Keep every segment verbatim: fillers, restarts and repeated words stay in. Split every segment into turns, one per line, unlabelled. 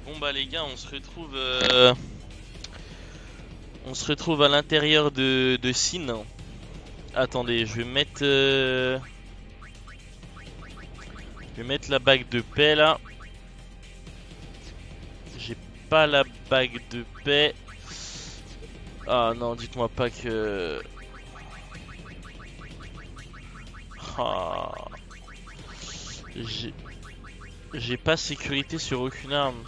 Bon bah les gars, on se retrouve euh, on se retrouve à l'intérieur de, de Sin. Attendez, je vais mettre euh, je vais mettre la bague de paix là. J'ai pas la bague de paix. Ah non, dites-moi pas que ah, j'ai j'ai pas sécurité sur aucune arme.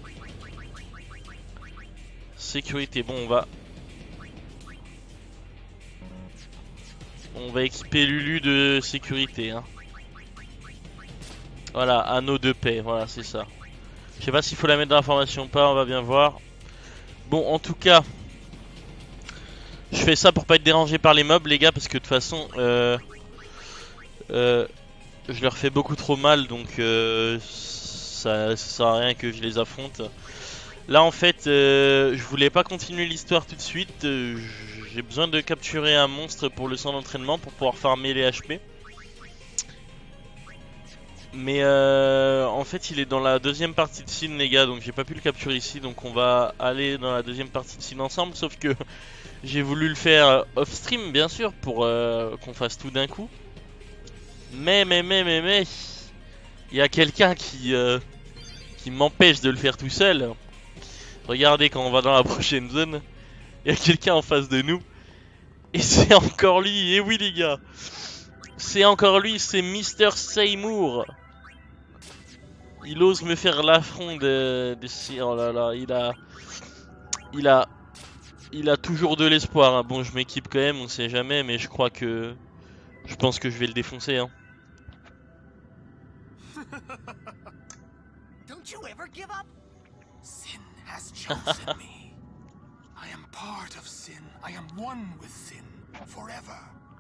Sécurité, bon on va on va équiper Lulu de sécurité hein. Voilà, anneau de paix, voilà c'est ça. Je sais pas s'il faut la mettre dans la formation ou pas, on va bien voir. Bon, en tout cas, je fais ça pour pas être dérangé par les mobs, les gars, parce que de toute façon, euh, euh, je leur fais beaucoup trop mal, donc euh, ça, ça sert à rien que je les affronte. Là, en fait, euh, je voulais pas continuer l'histoire tout de suite. euh, J'ai besoin de capturer un monstre pour le centre d'entraînement pour pouvoir farmer les H P. Mais euh, en fait, il est dans la deuxième partie de Sin, les gars, donc j'ai pas pu le capturer ici. Donc on va aller dans la deuxième partie de Sin ensemble, sauf que j'ai voulu le faire off stream, bien sûr, pour euh, qu'on fasse tout d'un coup. Mais, mais, mais, mais, mais, il y a quelqu'un qui, euh, qui m'empêche de le faire tout seul. Regardez, quand on va dans la prochaine zone, il y a quelqu'un en face de nous. Et c'est encore lui, et oui les gars, c'est encore lui, c'est Mister Seymour. Il ose me faire l'affront de, de ces... Oh là là, il a... Il a... Il a toujours de l'espoir, hein. Bon, je m'équipe quand même, on sait jamais, mais je crois que... Je pense que je vais le défoncer, hein.
Don't you ever give up? Sin has chosen me. I am part of Sin. I am one with Sin forever.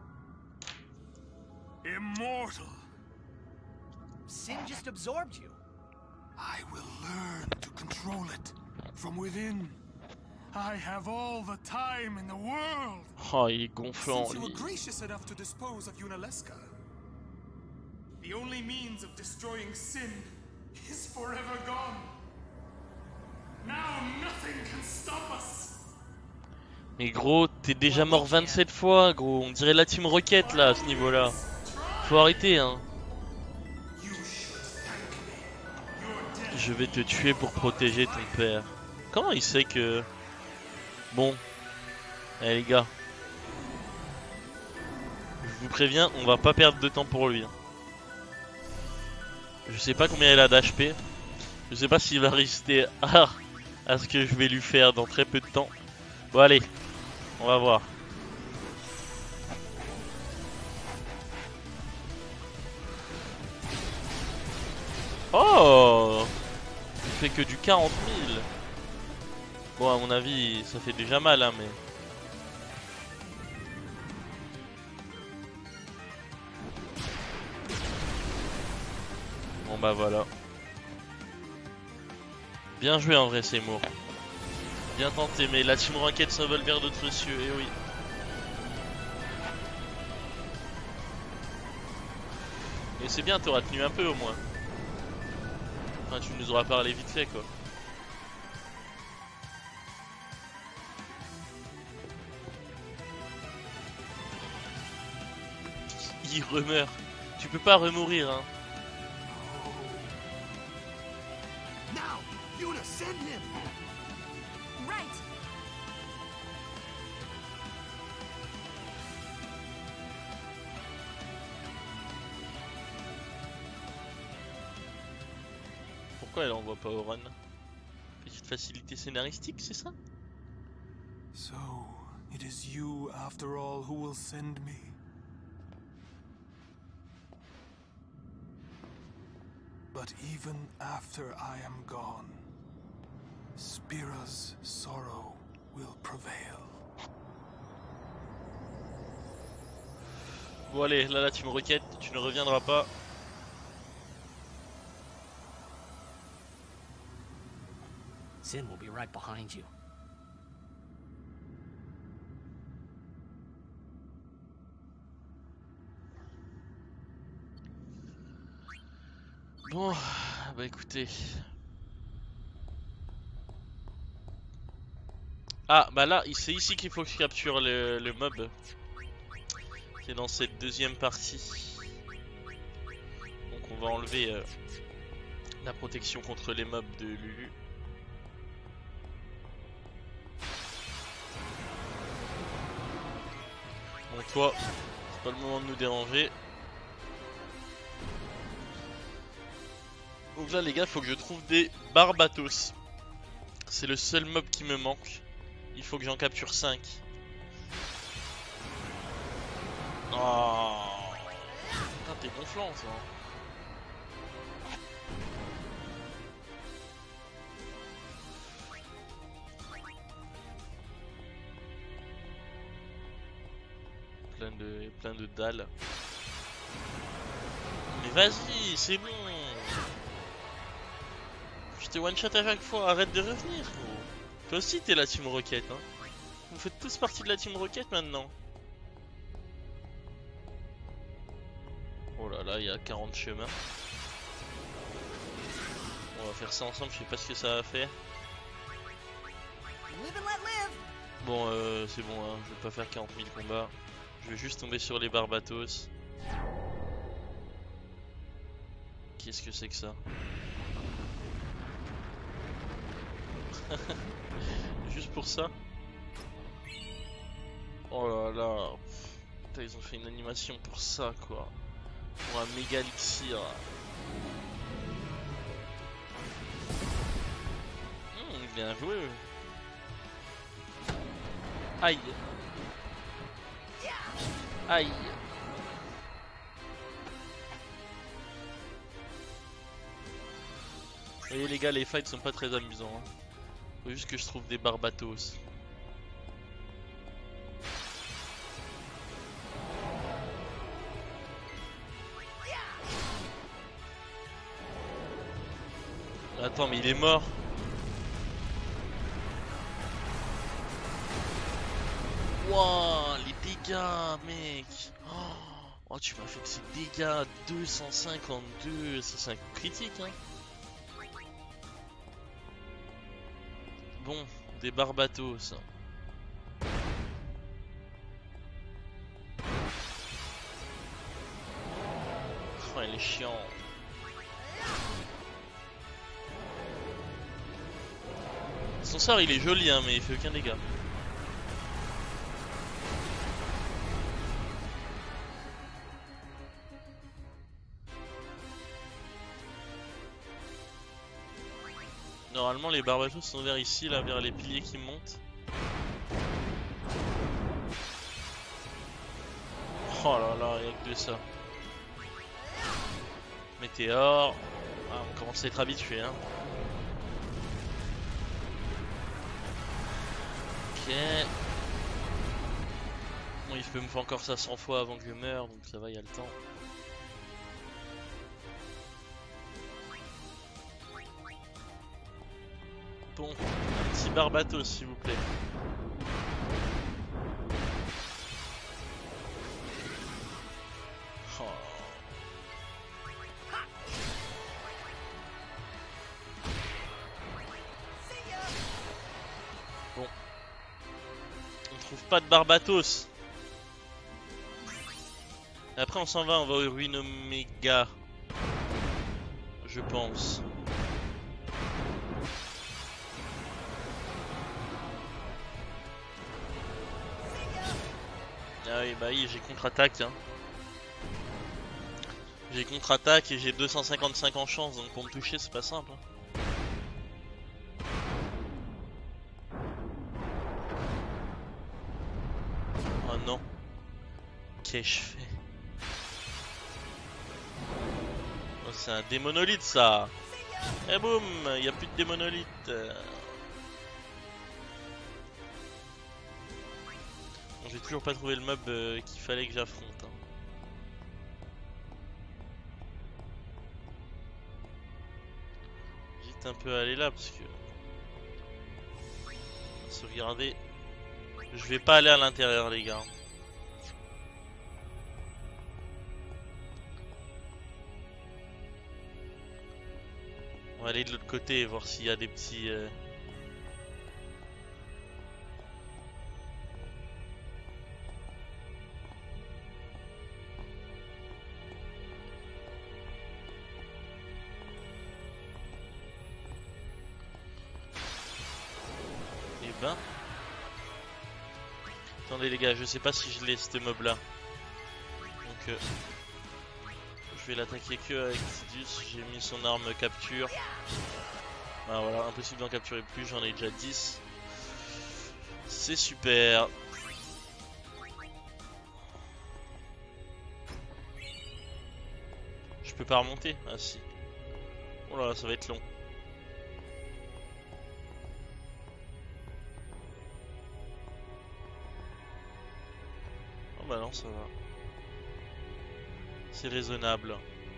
Immortal. Sin just absorbed you. I will learn to control it from within. I have all the time in the world.
Oh, il est gonflant,
Since you were
lui.
gracious enough to dispose of Yunalesca, the only means of destroying Sin is forever gone. Now nothing can stop us.
Mais gros, t'es déjà mort vingt-sept fois, gros. On dirait la Team Rocket, là, à ce niveau-là. Faut arrêter, hein. Je vais te tuer pour protéger ton père. Comment il sait que... Bon. Eh les gars. Je vous préviens, on va pas perdre de temps pour lui. hein. Je sais pas combien il a d'H P. Je sais pas s'il va résister à, à ce que je vais lui faire dans très peu de temps. Bon allez, on va voir. Oh, il fait que du quarante mille. Bon à mon avis ça fait déjà mal hein mais... Bon bah voilà. Bien joué en vrai Seymour. Bien tenté mais la Team Rocket s'envole vers d'autres cieux, et oui. Et c'est bien, t'auras tenu un peu au moins. Enfin tu nous auras parlé vite fait quoi. Il remeurt. Tu peux pas remourir hein.
Now, Yuna, send him.
Right.
Pourquoi elle envoie pas au run? Petite facilité scénaristique, c'est ça?
So, it is you, after all, who will send me. But even after I am gone, Spira's sorrow will prevail.
Bon allez, là la Team Rocket, tu ne reviendras pas.
Sin will be right behind you.
Bon, bah écoutez. Ah bah là, c'est ici qu'il faut que je capture le, le mob. C'est dans cette deuxième partie. Donc on va enlever euh, la protection contre les mobs de Lulu. Bon toi, c'est pas le moment de nous déranger. Donc là les gars, faut que je trouve des Barbatos. C'est le seul mob qui me manque. Il faut que j'en capture cinq. Oh, putain, t'es gonflant ça. Plein de, plein de dalles. Mais vas-y, c'est bon. Je te one shot à chaque fois, arrête de revenir gros. Toi aussi t'es la team Rocket hein. Vous faites tous partie de la team Rocket maintenant. Oh là là, il y a quarante chemins. On va faire ça ensemble, je sais pas ce que ça va faire. Bon euh, c'est bon hein, je vais pas faire quarante mille combats. Je vais juste tomber sur les Barbatos. Qu'est-ce que c'est que ça? Juste pour ça? Oh là là. Putain, ils ont fait une animation pour ça quoi. Pour un méga elixir. Mmh, bien joué. Aïe. Aïe. Vous voyez les gars, les fights sont pas très amusants hein. Faut juste que je trouve des Barbatos. Attends mais il est mort. Wouah, les dégâts mec. Oh tu m'as fait que ces dégâts deux cent cinquante-deux. Ça c'est un coup critique hein. Bon, des Barbatos. Oh il est chiant. Son sort il est joli hein mais il fait aucun dégât. Normalement les Barbatos sont vers ici là, vers les piliers qui montent. Oh là là, il y a que de ça. Météore. Ah, on commence à être habitué hein. Ok. Bon, il peut me faire encore ça cent fois avant que je meure, donc ça va, il y a le temps. Bon, un petit Barbatos s'il vous plaît. Oh. Bon. On trouve pas de Barbatos. Après on s'en va, on va aux ruines Oméga. Je pense. Ah oui bah oui j'ai contre-attaque hein. J'ai contre-attaque et j'ai deux cent cinquante-cinq en chance donc pour me toucher c'est pas simple hein. Oh non. Qu'est-ce que je fais? Oh, c'est un démonolithe ça. Et boum, il n'y a plus de démonolithe. J'ai toujours pas trouvé le mob euh, qu'il fallait que j'affronte. Hein. J'hésite un peu à aller là parce que... Sauvegarder. Je vais pas aller à l'intérieur les gars. On va aller de l'autre côté et voir s'il y a des petits... Euh... ben. Attendez les gars, je sais pas si je l'ai ce mob là. Donc euh, je vais l'attaquer que avec Tidus. J'ai mis son arme capture. Ah voilà, impossible d'en capturer plus, j'en ai déjà dix. C'est super. Je peux pas remonter? Ah si. Oh là là, ça va être long. Oh bah non, ça va. C'est raisonnable.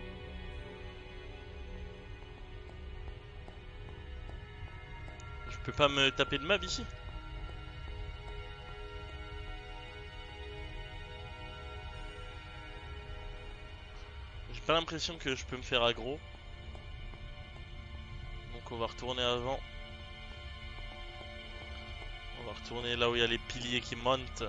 Je peux pas me taper de map ici? J'ai pas l'impression que je peux me faire aggro. Donc on va retourner avant. On va retourner là où il y a les piliers qui montent.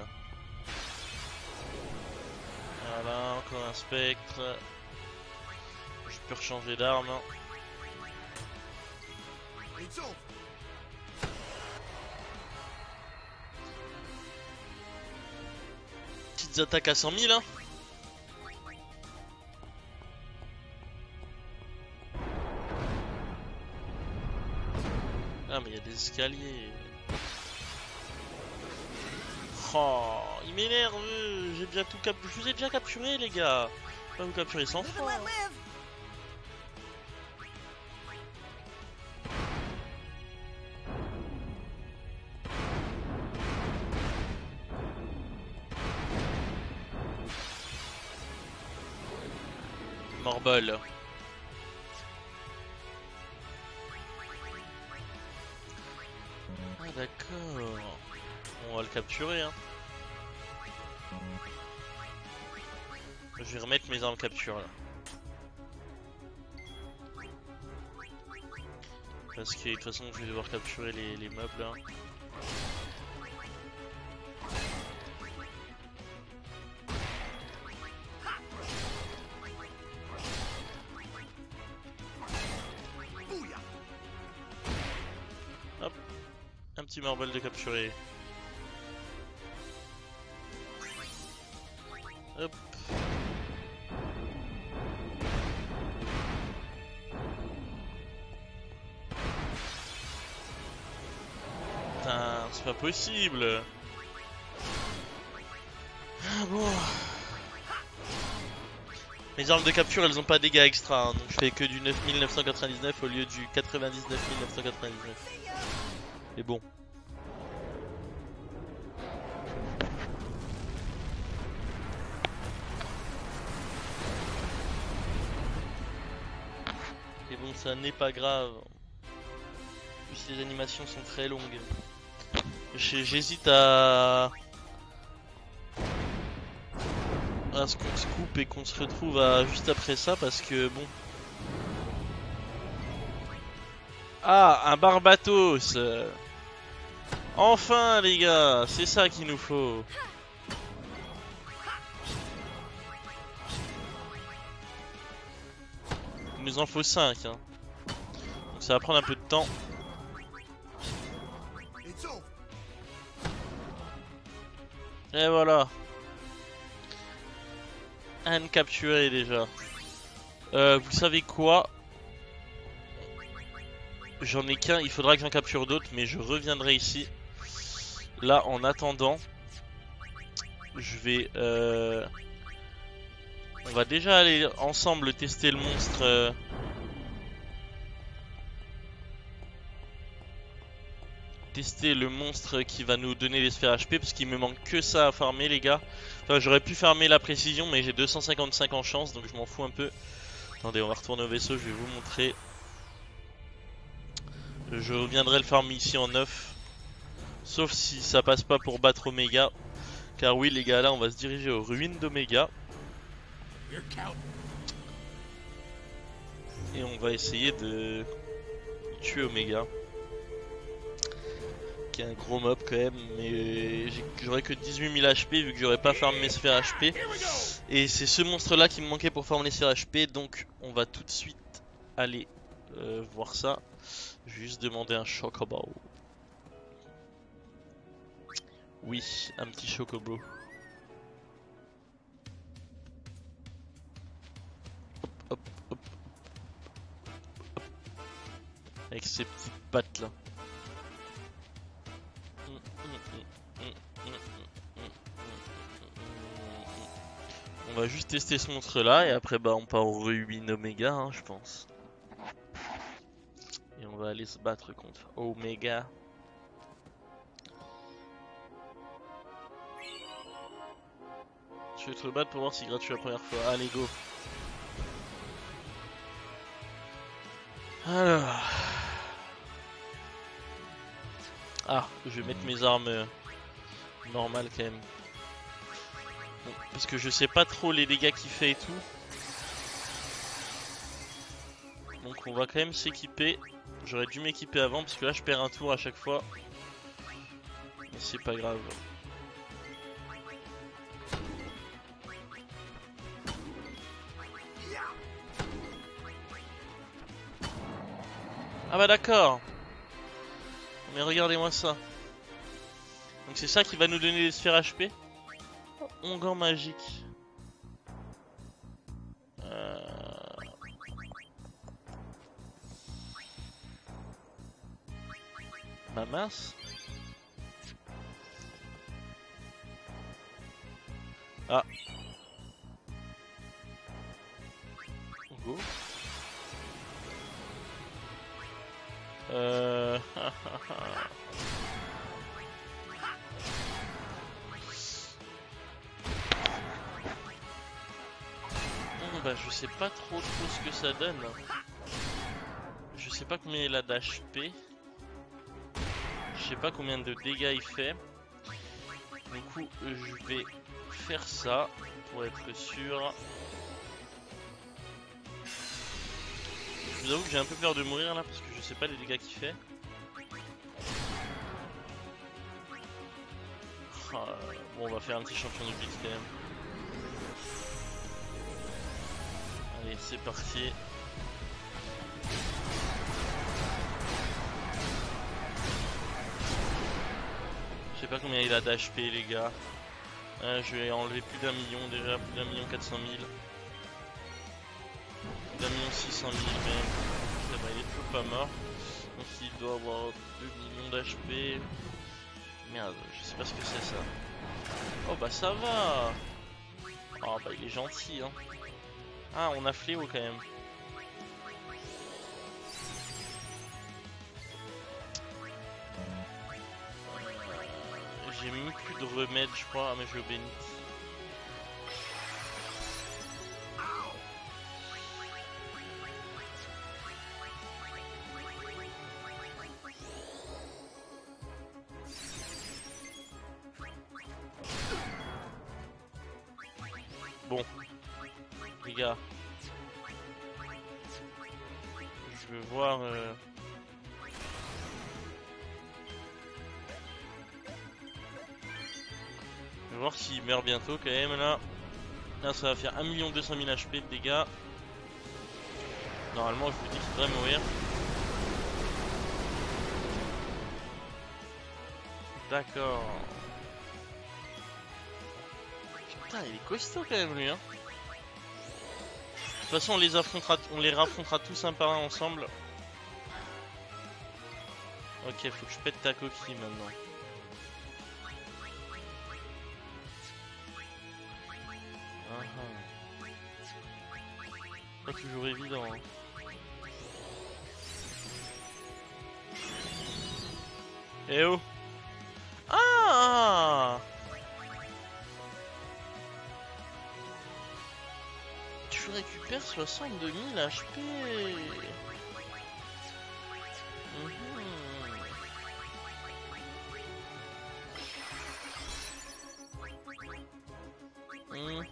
Voilà, encore un spectre. Je peux rechanger d'arme. Petites attaques à cent mille hein. Ah mais il y a des escaliers. Oh, il m'énerve. J'ai bien tout capturé. Je vous ai déjà capturé les gars. Pas vous capturer sans francs. Morbol. Ah d'accord. On va le capturer hein. Je vais remettre mes armes capture là. Parce que de toute façon je vais devoir capturer les, les mobs là. Hop. Un petit marble de capturer. Hop. Putain, c'est pas possible. Ah bon. Mes armes de capture elles ont pas de dégâts extra, hein, donc je fais que du neuf mille neuf cent quatre-vingt-dix-neuf au lieu du quatre-vingt-dix-neuf mille neuf cent quatre-vingt-dix-neuf. Mais bon. Et bon, ça n'est pas grave. En plus, les animations sont très longues. J'hésite à... à ce qu'on se coupe et qu'on se retrouve à... juste après ça parce que bon... Ah, un Barbatos. Enfin les gars, c'est ça qu'il nous faut. Il nous en faut cinq hein. Donc ça va prendre un peu de temps. Et voilà. Un capturé déjà. Euh, vous savez quoi? J'en ai qu'un, il faudra que j'en capture d'autres, mais je reviendrai ici. Là, en attendant, je vais... Euh... On va déjà aller ensemble tester le monstre... Euh... Tester le monstre qui va nous donner les sphères H P, parce qu'il me manque que ça à farmer les gars. Enfin, j'aurais pu farmer la précision, mais j'ai deux cent cinquante-cinq en chance, donc je m'en fous un peu. Attendez, on va retourner au vaisseau, je vais vous montrer. Je reviendrai le farm ici en neuf. Sauf si ça passe pas pour battre Omega. Car oui les gars, là on va se diriger aux ruines d'Omega. Et on va essayer de tuer Omega. Qui est un gros mob quand même. Mais j'aurais que dix-huit mille H P vu que j'aurais pas farmé mes sphères H P. Et c'est ce monstre là qui me manquait pour farmer les sphères H P. Donc on va tout de suite aller euh, voir ça. Je vais juste demander un chocobo. Oui, un petit chocobo. Hop, hop, hop. Avec ses petites pattes là. On va juste tester ce monstre là et après bah on part au ruine Oméga hein, je pense. Et on va aller se battre contre Oméga. Tu veux te battre pour voir si gratuit la première fois. Allez go. Alors. Ah, je vais mettre mes armes euh, normales quand même. Bon, parce que je sais pas trop les dégâts qu'il fait et tout. Donc on va quand même s'équiper. J'aurais dû m'équiper avant parce que là je perds un tour à chaque fois. Mais c'est pas grave. Ah bah d'accord. Mais regardez-moi ça. Donc c'est ça qui va nous donner les sphères H P. Onguent magique. Euh... Bah mince. Ah. Go. Euh... bon, bah je sais pas trop trop ce que ça donne. Je sais pas combien il a d'H P. Je sais pas combien de dégâts il fait. Du coup je vais faire ça pour être sûr. Je vous avoue que j'ai un peu peur de mourir là parce que je sais pas les dégâts qu'il fait. Ah, bon on va faire un petit champion du blitz quand même. Allez c'est parti. Je sais pas combien il a d'H P les gars. Euh, je vais enlever plus d'un million déjà, plus d'un million quatre cent mille. Plus d'un million six cent mille même. Okay, bah, il est toujours pas mort. Donc il doit avoir deux millions d'H P. Merde, je sais pas ce que c'est ça. Oh bah ça va. Oh bah il est gentil hein. Ah on a Fléau quand même. J'ai même plus de remède je crois, ah mais je vais au bénit. Bon, les gars, je veux voir... Euh... Je vais voir s'il meurt bientôt quand même là. Là ça va faire un million deux cent mille H P de dégâts. Normalement je vous dis qu'il devrait mourir. D'accord. Putain il est costaud quand même lui hein. De toute façon on les affrontera, on les raffrontera tous un par un ensemble. Ok faut que je pète ta coquille maintenant. Pas toujours évident. Hein. Eh oh! Ah! Tu récupères soixante-deux mille H P. Mmh. Mmh.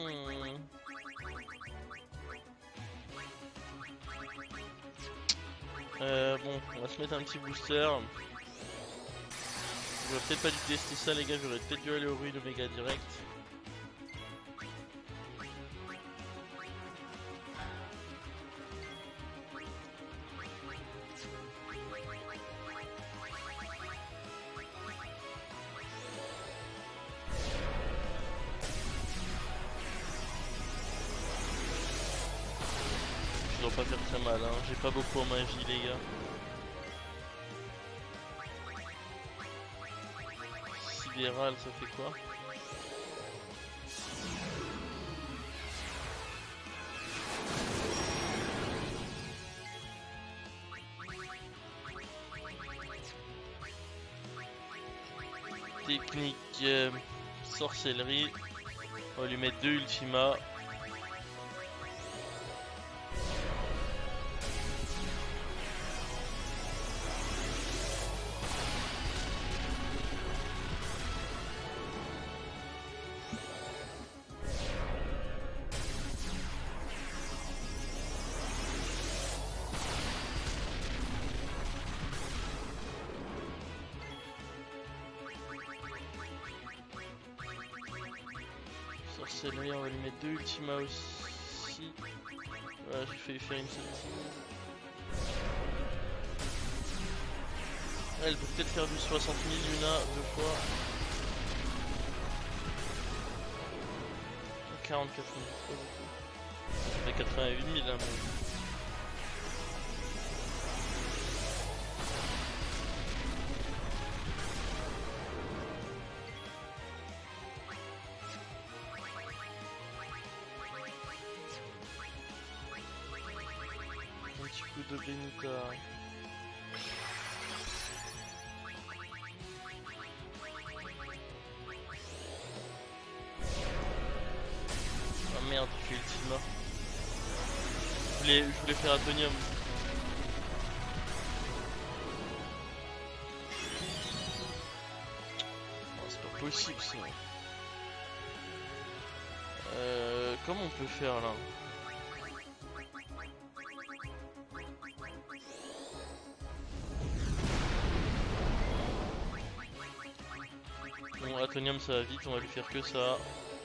Euh, bon, on va se mettre un petit booster. J'aurais peut-être pas dû tester ça les gars, j'aurais peut-être dû aller au ruine Oméga direct. doit pas faire très mal, hein. J'ai pas beaucoup en magie les gars. Sidéral, ça fait quoi? Technique euh, sorcellerie. On va lui mettre deux ultimas. Sorcellerie, on va lui mettre deux ultimas aussi. Voilà, j'ai failli faire une sottise. Elle peut peut-être faire du soixante mille Luna deux fois. quarante-quatre mille, c'est pas beaucoup. Ça fait quatre-vingt-huit mille hein, mais... Un petit coup de Benita. Ah merde, je suis ultima. Je voulais, je voulais faire Atonium. Oh, c'est pas possible ça. Euh, comment on peut faire là? Bon, Atonium ça va vite, on va lui faire que ça.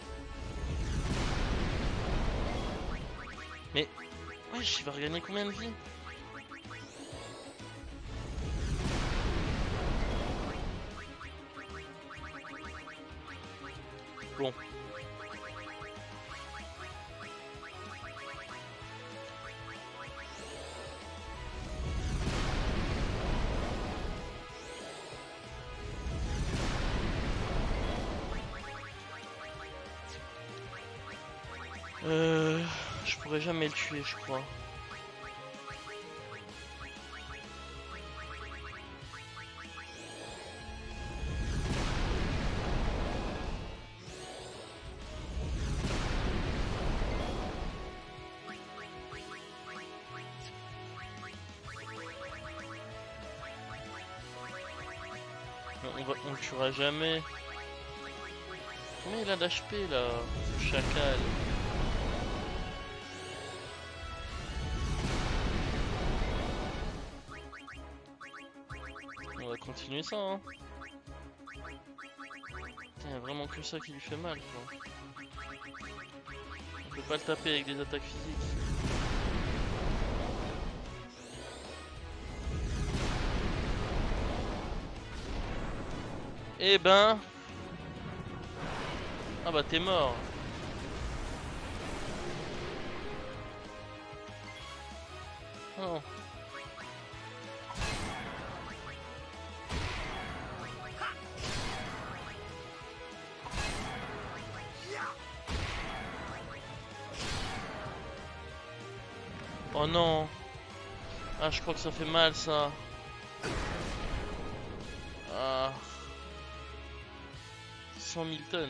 Mais, wesh, il va regagner combien de vie? Bon. Euh, je pourrais jamais le tuer, je crois. On, va, on le tuera jamais. Combien il a d'H P là, ce chacal? On va continuer ça hein. Il y a vraiment que ça qui lui fait mal quoi. On peut pas le taper avec des attaques physiques. Eh ben... Ah bah t'es mort. Oh. Oh non. Ah je crois que ça fait mal ça. Ah. cent mille tonnes.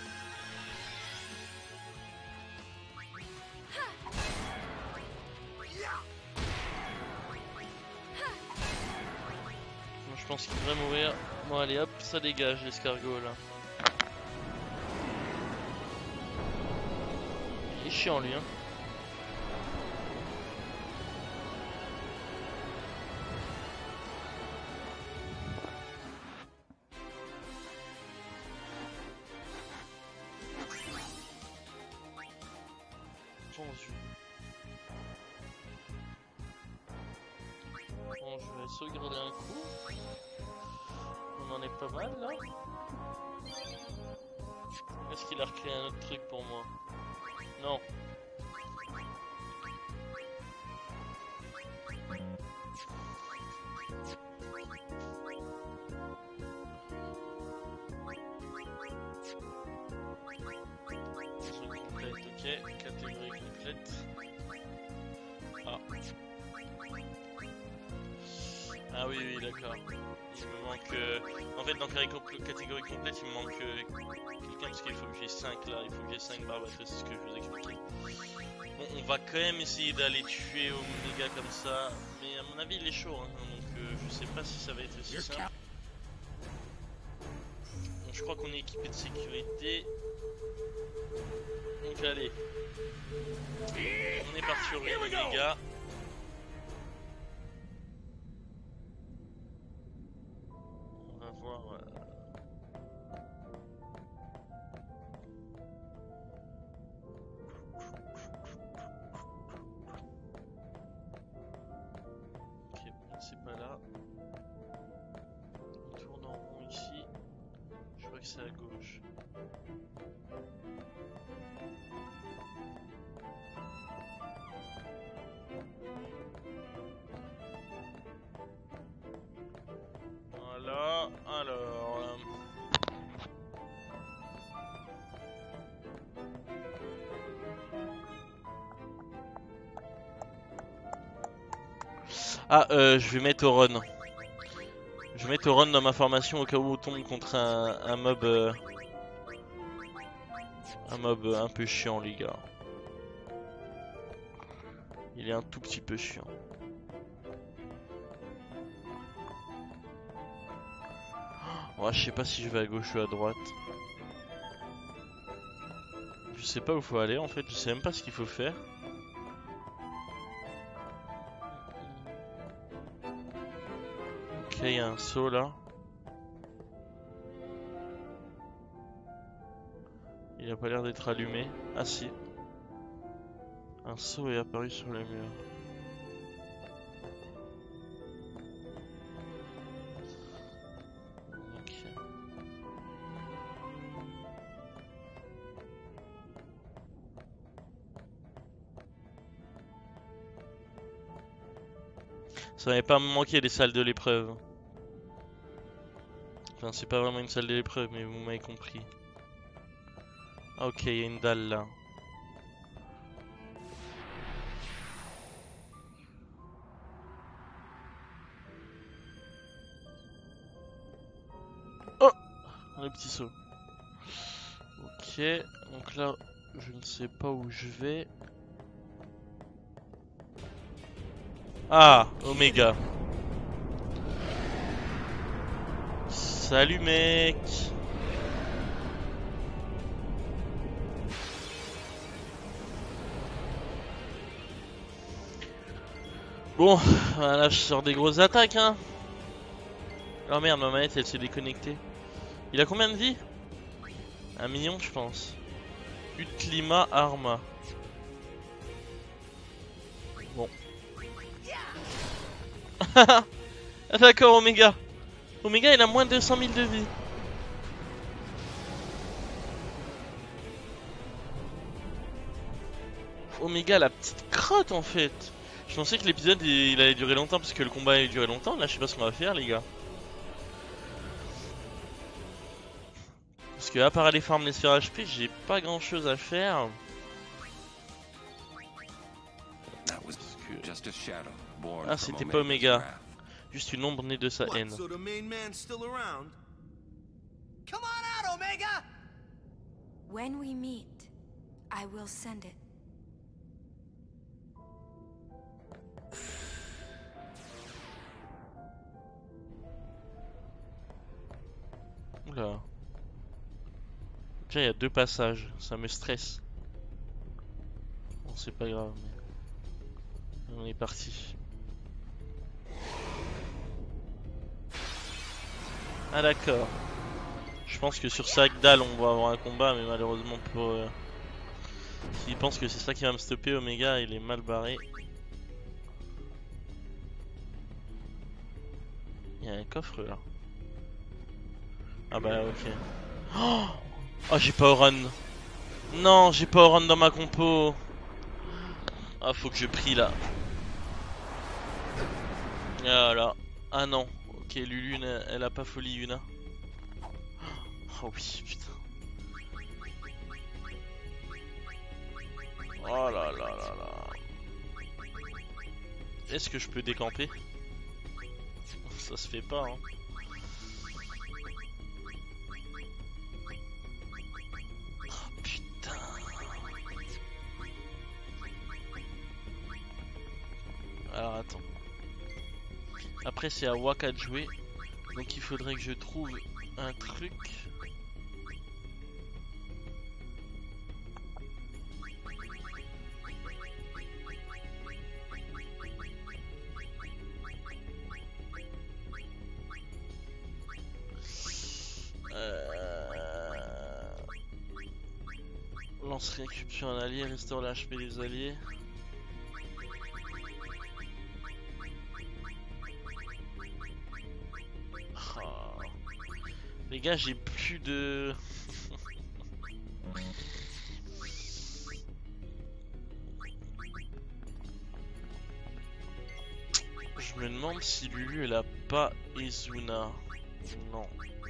Bon, je pense qu'il devrait mourir. Bon allez hop, ça dégage l'escargot là. Il est chiant lui hein. Bon, je vais sauvegarder un coup. On en est pas mal là. Est-ce qu'il a recréé un autre truc pour moi? Non. Ok, catégorie complète. Ah. Ah oui, oui, d'accord. Il me manque... Euh... En fait, dans la catégorie complète, il me manque euh, quelqu'un parce qu'il faut que j'ai cinq là. Il faut que j'ai cinq barbatres, c'est ce que je vous expliquais. Bon, on va quand même essayer d'aller tuer Omega comme ça. Mais à mon avis, il est chaud, hein, donc euh, je sais pas si ça va être aussi simple. Bon, je crois qu'on est équipé de sécurité. Donc allez. On est parti au Ring Omega. On va voir... Euh... Ok, c'est pas là. On tourne en rond ici. Je vois que c'est à gauche. Voilà, alors... Euh... Ah, euh, je vais mettre Oron. Je vais mettre Oron dans ma formation au cas où on tombe contre un, un mob... Euh... Un mob un peu chiant, les gars. Il est un tout petit peu chiant. Ouais, je sais pas si je vais à gauche ou à droite. Je sais pas où faut aller en fait, je sais même pas ce qu'il faut faire. Ok, il y a un saut là. Il a pas l'air d'être allumé. Ah si. Un saut est apparu sur le mur. Ça n'avait pas manqué les salles de l'épreuve. Enfin, c'est pas vraiment une salle de l'épreuve, mais vous m'avez compris. Ah, ok, il y a une dalle là. Oh, le petit saut. Ok, donc là, je ne sais pas où je vais. Ah, Omega. Salut mec. Bon, là je sors des grosses attaques hein. Oh merde, ma manette elle s'est déconnectée. Il a combien de vie? Un million je pense. Utlima Arma. Bon. D'accord Omega. Omega il a moins de deux cent mille de vie. Omega la petite crotte en fait. Je pensais que l'épisode il, il allait durer longtemps parce que le combat allait durer longtemps. Là je sais pas ce qu'on va faire les gars. Parce que à part aller farm les sphères H P j'ai pas grand chose à faire. Que... Ah c'était pas Omega. Juste une ombre née de sa haine.
When we meet, I will send it.
Oula. Déjà il y a deux passages, ça me stresse. Bon c'est pas grave mais... On est parti. Ah d'accord. Je pense que sur Sagdal on va avoir un combat mais malheureusement pour... Euh... S'il pense que c'est ça qui va me stopper, Omega il est mal barré. Il y a un coffre là. Ah bah ok. Oh, oh j'ai pas Oran. Non j'ai pas Oran dans ma compo. Ah faut que je prie là. Voilà. Ah non. Ok Lulu elle a pas folie Yuna. Oh oui putain. Oh là là là là. Est-ce que je peux décamper? Ça se fait pas, hein. Oh putain. Alors attends. Après c'est à Waka de jouer. Donc il faudrait que je trouve un truc. Euh... Lance récup sur un allié, restaure l'H P des alliés. Oh. Les gars, j'ai plus de... Je me demande si Lulu elle a pas Izuna. Non.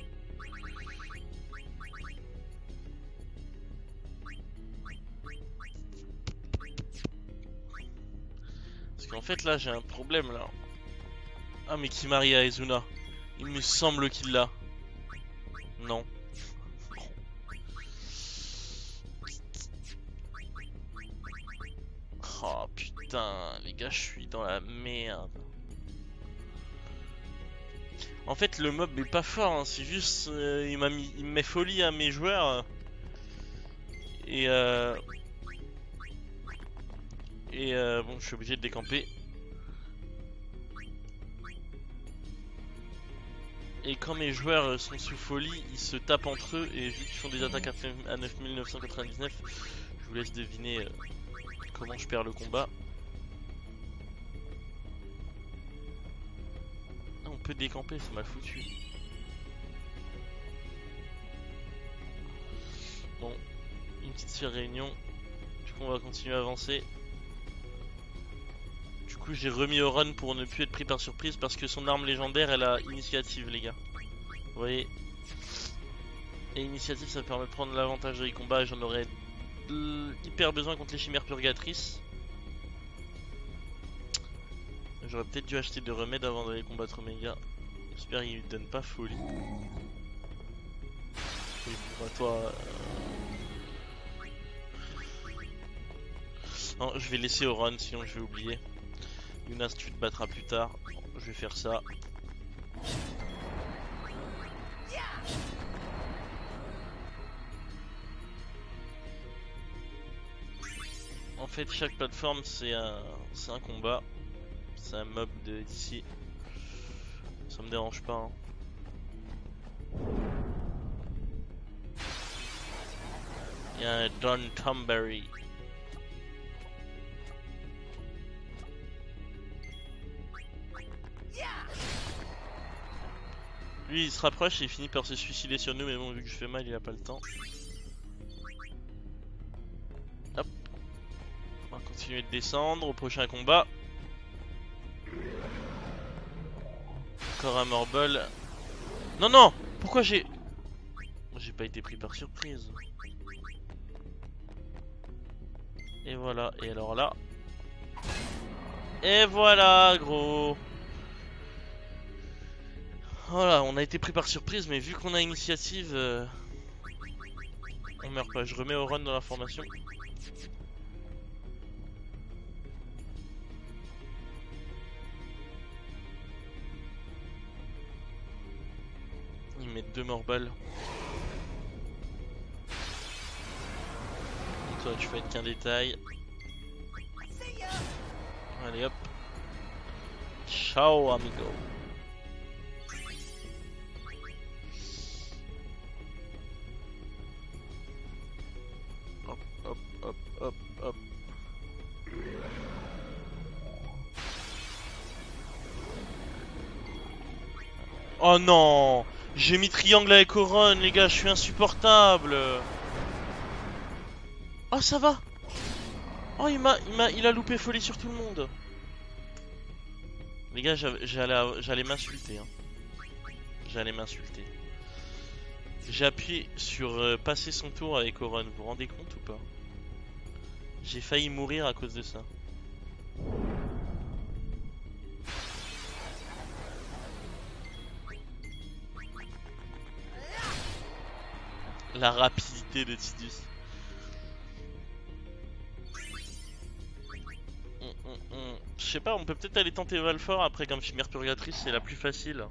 Parce qu'en fait là j'ai un problème là. Ah mais qui marie à Izuna? Il me semble qu'il l'a. Non. Oh putain, les gars, je suis dans la merde. En fait, le mob est pas fort, hein. C'est juste, euh, il m'a mis, il me met folie à mes joueurs. Et euh, et euh, bon, je suis obligé de décamper. Et quand mes joueurs sont sous folie, ils se tapent entre eux. Et vu qu'ils font des attaques à neuf mille neuf cent quatre-vingt-dix-neuf, je vous laisse deviner euh, comment je perds le combat. Ah, on peut décamper, c'est mal foutu. Bon, une petite sphère réunion. Du coup, on va continuer à avancer. Du coup, j'ai remis au run pour ne plus être pris par surprise parce que son arme légendaire, elle a initiative, les gars. Vous voyez? Et initiative, ça me permet de prendre l'avantage des combats. J'en aurais hyper besoin contre les chimères purgatrices. J'aurais peut-être dû acheter des remèdes avant d'aller combattre Omega. J'espère qu'il ne donne pas folie. Et pour toi. Euh... Non, je vais laisser au run, sinon je vais oublier. Yunas, tu te battras plus tard. Je vais faire ça. En fait, chaque plateforme c'est un, c'est un combat. C'est un mob de d'ici. Ça me dérange pas. Hein. Il y a un Don Tomberry. Lui il se rapproche et il finit par se suicider sur nous, mais bon, vu que je fais mal, il a pas le temps. Hop. On va continuer de descendre au prochain combat. Encore un Morbol. Non, non! Pourquoi j'ai... J'ai pas été pris par surprise. Et voilà, et alors là... Et voilà, gros! Voilà, on a été pris par surprise, mais vu qu'on a initiative, euh, on meurt pas. Je remets au run dans la formation. Ils mettent deux morts-balles. Toi, tu vas être qu'un détail. Allez hop. Ciao, amigo. Hop, hop, hop, hop. Oh non! J'ai mis triangle avec Oron, les gars, je suis insupportable! Oh, ça va! Oh, il m'a, il m'a, il a loupé folie sur tout le monde! Les gars, j'allais, j'allais m'insulter. Hein. J'allais m'insulter. J'ai appuyé sur euh, passer son tour avec Oron, vous vous rendez compte ou pas? J'ai failli mourir à cause de ça. La rapidité de Tidus. Mm, mm, mm. Je sais pas, on peut peut-être aller tenter Valfort après, comme Chimère Purgatrice, c'est la plus facile.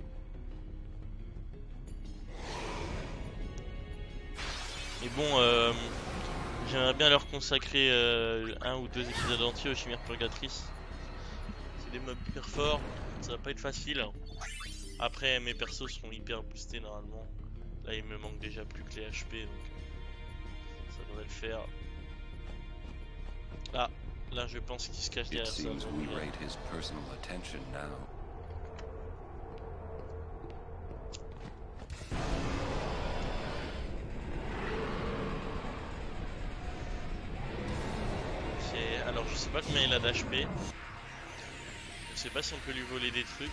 Mais bon, euh, j'aimerais bien leur consacrer euh, un ou deux épisodes entiers aux Chimères Purgatrices. C'est des mobs hyper forts, ça va pas être facile. Après, mes persos seront hyper boostés normalement. Là, il me manque déjà plus que les H P, donc ça devrait le faire. Ah, là, je pense qu'il se cache derrière ça. Donc, alors, je sais pas combien il a d'H P. Je sais pas si on peut lui voler des trucs.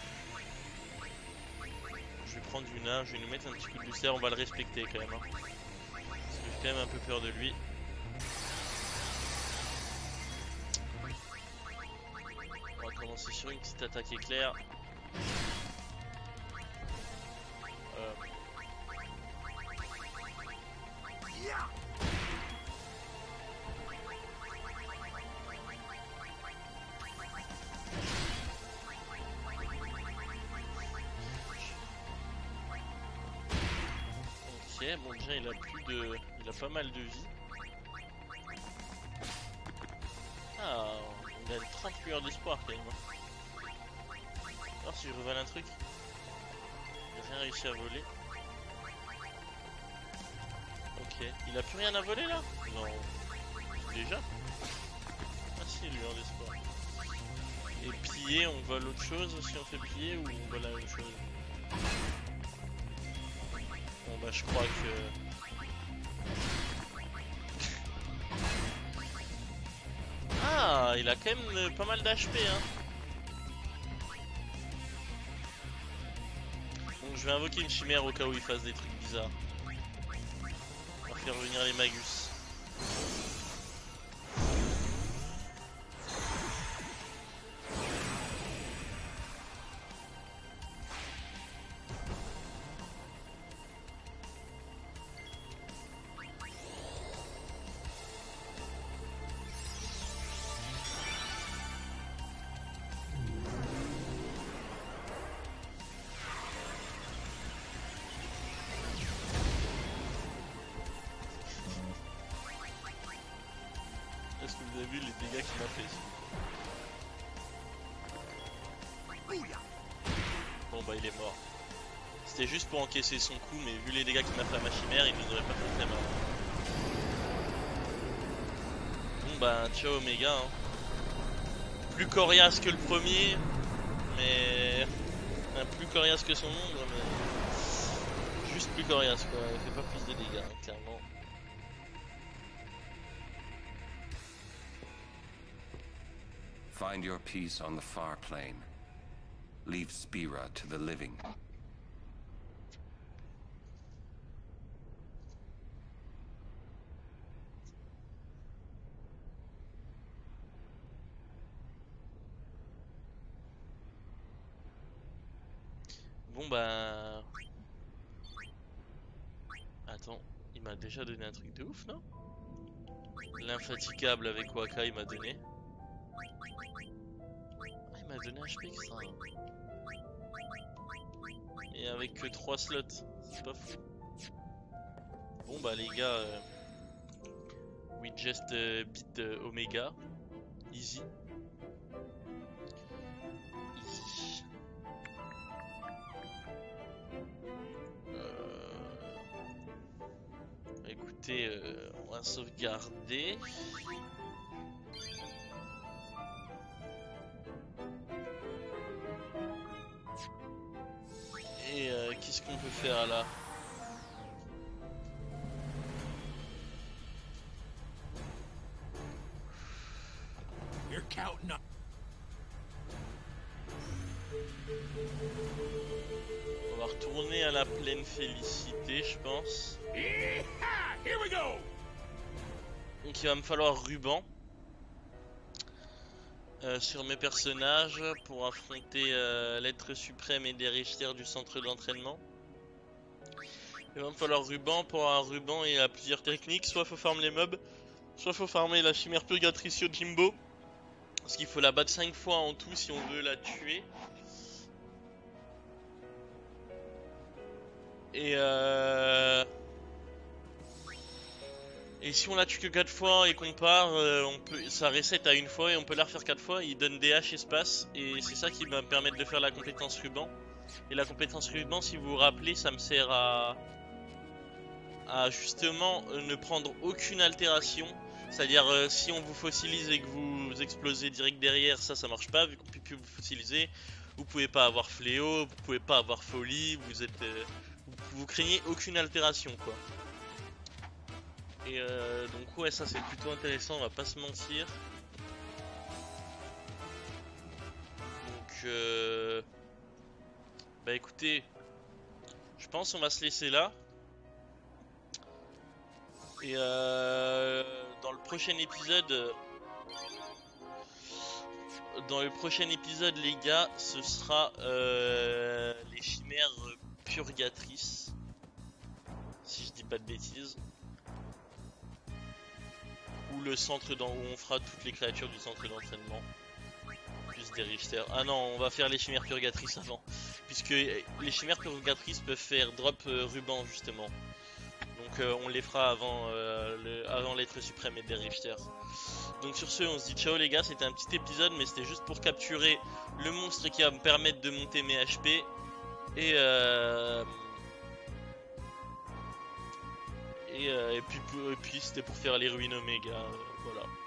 Je vais prendre Yuna, je vais nous mettre un petit coup de booster, on va le respecter quand même. Hein. Parce que j'ai quand même un peu peur de lui. On va commencer sur une petite attaque éclair. Euh... Ok, bon déjà il a plus de... il a pas mal de vie. Ah, on a trente lueurs d'espoir quand même. Alors si je revole un truc. J'ai rien réussi à voler. Ok, il a plus rien à voler là? Non. Déjà? Ah si, lueur d'espoir. Et piller, on vole autre chose si on fait piller ou on vole la même chose? Bon bah je crois que... Ah, il a quand même pas mal d'H P hein. Donc je vais invoquer une chimère au cas où il fasse des trucs bizarres. On va faire venir les Magus. Est-ce que vous avez vu les dégâts qu'il m'a fait? Bon bah il est mort. C'était juste pour encaisser son coup, mais vu les dégâts qu'il m'a fait à ma chimère, il nous aurait pas fait très mal. Bon bah ciao Omega hein. Plus coriace que le premier, mais... Enfin, plus coriace que son ombre, mais... Juste plus coriace quoi, il fait pas plus de dégâts hein, clairement.
Find your peace on the far plane. Leave Spira to the living.
Bon bah... Attends, il m'a déjà donné un truc de ouf non? L'infatigable avec Waka il m'a donné. Ah, il m'a donné un H P extra. Et avec que trois slots, c'est pas fou. Bon bah les gars, euh, we just uh, beat uh, Omega. Easy. Easy. Euh... Écoutez, euh, on va sauvegarder. Et euh, qu'est-ce qu'on peut faire là?
You're counting up.
On va retourner à la pleine félicité, je pense.
Here we go.
Donc il va me falloir ruban euh, sur mes personnages pour affronter euh, l'être suprême et des Richter du centre d'entraînement. Il va me falloir ruban. Pour un ruban, il y a plusieurs techniques. Soit faut farmer les mobs, soit faut farmer la chimère purgatrice Yojimbo. Parce qu'il faut la battre cinq fois en tout si on veut la tuer. Et euh... Et si on la tue que quatre fois et qu'on part, euh, on peut... ça reset à une fois et on peut la refaire quatre fois. Il donne des H espace et c'est ça qui va me permettre de faire la compétence ruban. Et la compétence ruban, si vous vous rappelez, ça me sert à, à justement ne prendre aucune altération. C'est-à-dire euh, si on vous fossilise et que vous explosez direct derrière, ça ça marche pas vu qu'on peut plus vous fossiliser. Vous pouvez pas avoir fléau, vous pouvez pas avoir folie, vous êtes... Euh... Vous, vous craignez aucune altération quoi. Et euh, donc ouais, ça c'est plutôt intéressant, on va pas se mentir. Donc euh... bah écoutez, je pense qu'on va se laisser là. Et euh, dans le prochain épisode, dans le prochain épisode les gars, ce sera euh, les chimères purgatrices, si je dis pas de bêtises. Ou le centre dans où on fera toutes les créatures du centre d'entraînement. Plus des Richter. Ah non, on va faire les chimères purgatrices avant. Puisque les chimères purgatrices peuvent faire drop euh, ruban justement. Donc euh, on les fera avant euh, le, avant l'être suprême et des Richter. Donc sur ce, on se dit ciao les gars, c'était un petit épisode mais c'était juste pour capturer le monstre qui va me permettre de monter mes H P. Et euh... Et, euh, et puis, puis c'était pour faire les ruines Oméga, euh, voilà.